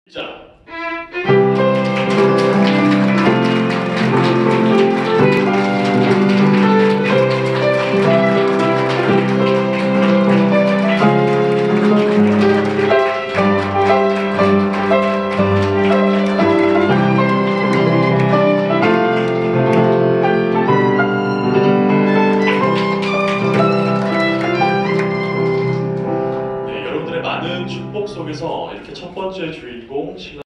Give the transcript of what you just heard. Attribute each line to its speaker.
Speaker 1: 자. 네, 여러분들의 많은 축복 속에서 이렇게 첫 번째 주인공 신랑